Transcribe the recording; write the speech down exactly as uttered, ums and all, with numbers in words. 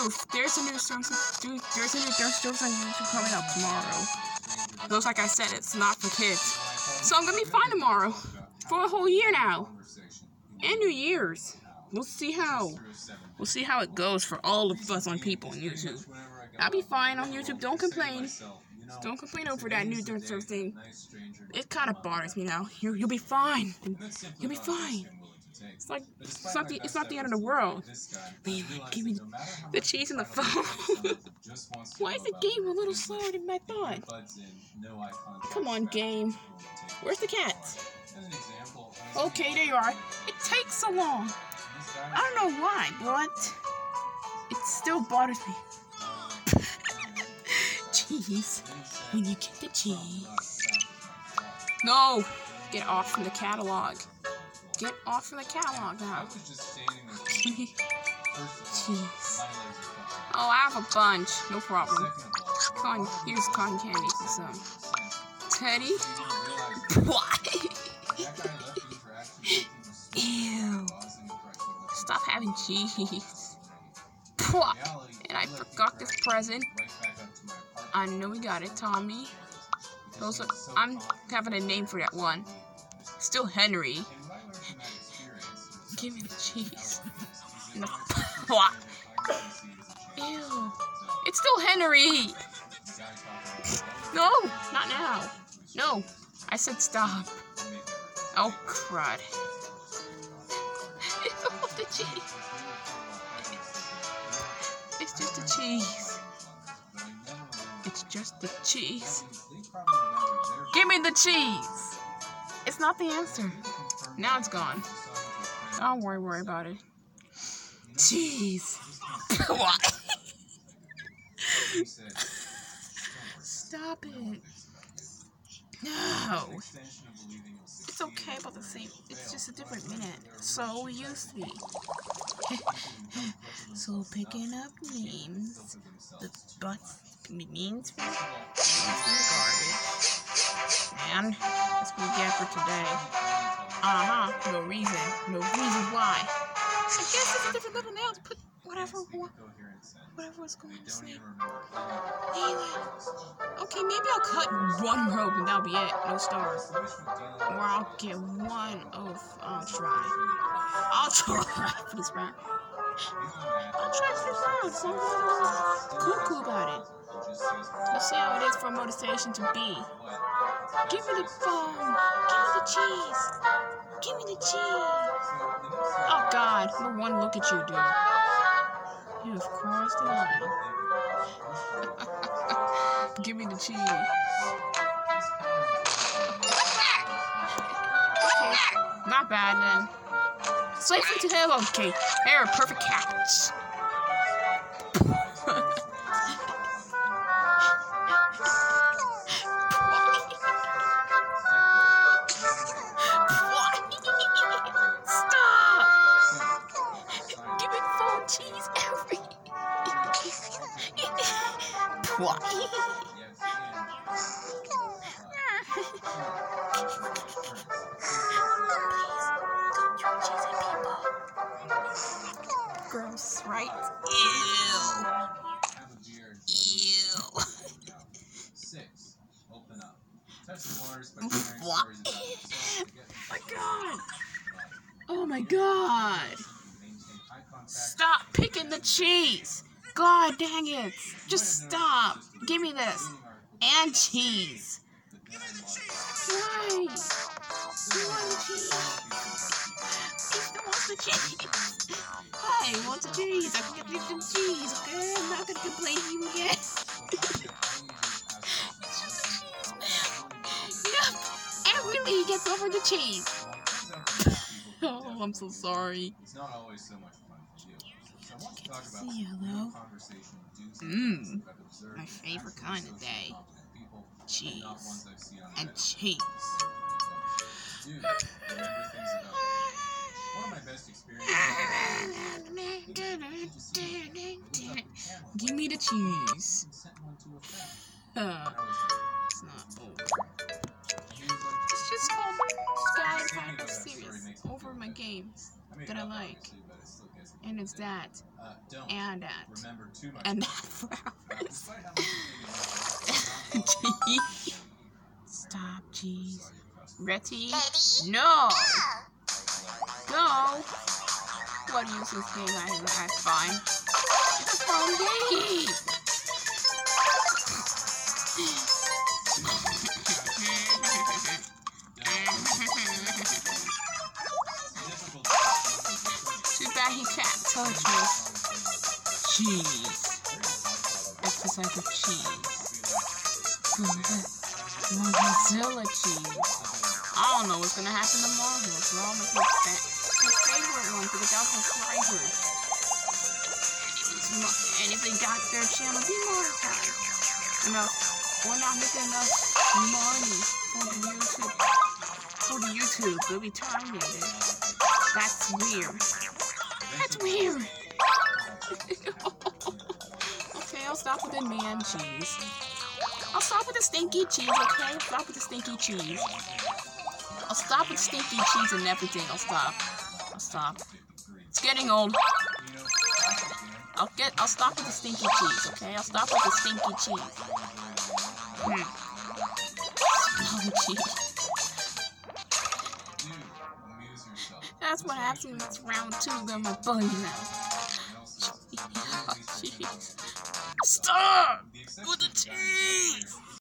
Oof, there's a new song. Dude, there's a new there's jokes on YouTube coming up tomorrow. Those, like I said, it's not for kids. So I'm gonna be fine tomorrow for a whole year now, and New Year's. We'll see how we'll see how it goes for all of us on people on YouTube. I'll be fine on YouTube. Don't complain. Don't complain over that new dirt surf thing. It kind of bothers me now. You you'll be fine. You'll be fine. It's like it's not the it's not the end of the world. Man, give me the cheese in the phone. Why is the game a little slower than I thought? Come on, game. Where's the cat? Okay, there you are. It takes so long. I don't know why, but it still bothers me. Cheese. When you get the cheese. No! Get off from the catalog. Get off from the catalog now. Cheese. Oh, I have a bunch. No problem. Con here's cotton candy for some. Teddy? What? Ew. Stop having cheese. And I forgot this present. I know we got it, Tommy. Those are, I'm having a name for that one. Still Henry. Give me the cheese. No. What? Ew. It's still Henry. No, not now. No, I said stop. Oh, crud. The cheese. It's just the cheese. It's just the cheese. Give me the cheese. It's not the answer. Now it's gone. Don't worry, worry about it. Cheese. What? Stop it. No. It's okay about the same. It's just a different minute. So we used to be. So picking up memes. The butts memes from the garbage. And that's what we get for today. Uh-huh. No reason. No reason why. I guess it's a different level now to put whatever whatever was going to sleep. Anyway. Okay, maybe I'll cut one rope and that'll be it. No stars. Or I'll get one of I'll try. I'll try for this round. I'll try for this round. Something cuckoo about it. Let's see how it is for motivation to be. Give me the phone. Give me the cheese. Give me the cheese. Oh God, no one look at you, dude. You have crossed the line. Give me the cheese. Okay, not bad then. Safely to him. Okay, they're perfect cats. Cheese every. What? Gross, right? Ew. Ew. Six. Open up. Touch the waters by What? My God. Oh my God. Stop picking the cheese! God dang it! Just stop! Give me this! And cheese! Why? You want the cheese? He still wants the cheese! Hey, he wants the cheese! I can get some cheese, okay? I'm not gonna complain to you again! Yep! And really, he gets over the cheese! Oh, I'm so sorry. It's not always so much fun to do. So I want to talk about See, hello? Mmm, my favorite kind of day. Cheese. And cheese. Dude, remember things about one of my best experiences. Give me the cheese. Uh, it's not over. It's just called Sky kind of serious over my games that I like. And it's that. Uh, don't. And that. Remember too much. And that flowers. Stop, jeez. Ready? No! Go! What useless game I am. That's fine. It's a fun game! Too bad he can't touch me. Cheese. Exercise of cheese. Godzilla cheese. I don't know what's gonna happen tomorrow. So I'll make my, my favorite one for the Delta subscribers. And if they got their channel demonetized, you know, we're not making enough money for the YouTube. For the YouTube, they'll be terminated. That's weird. That's weird. Okay, I'll stop with the man cheese. I'll stop with the stinky cheese, okay? I'll stop with the stinky cheese. I'll stop with stinky cheese and everything. I'll stop. I'll stop. It's getting old. I'll get. I'll stop with the stinky cheese, okay? I'll stop with the stinky cheese. Hmm. Smelly cheese. That's what happens. It's round two. They're my bully now. Jeez. Stop with the cheese.